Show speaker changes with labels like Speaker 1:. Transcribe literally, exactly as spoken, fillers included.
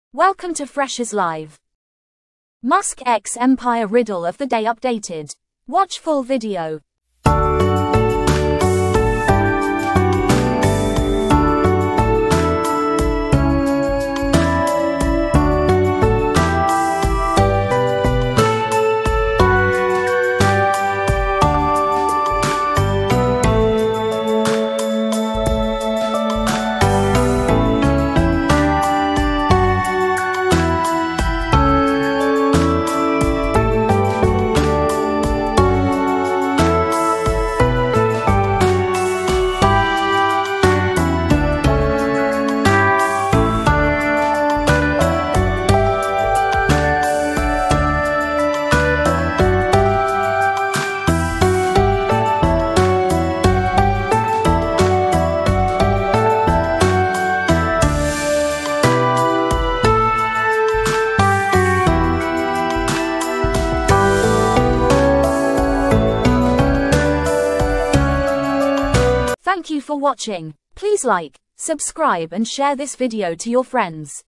Speaker 1: Welcome to Freshers Live. Musk x Empire Riddle of the Day updated. Watch full video. Thank you for watching. Please like, subscribe and share this video to your friends.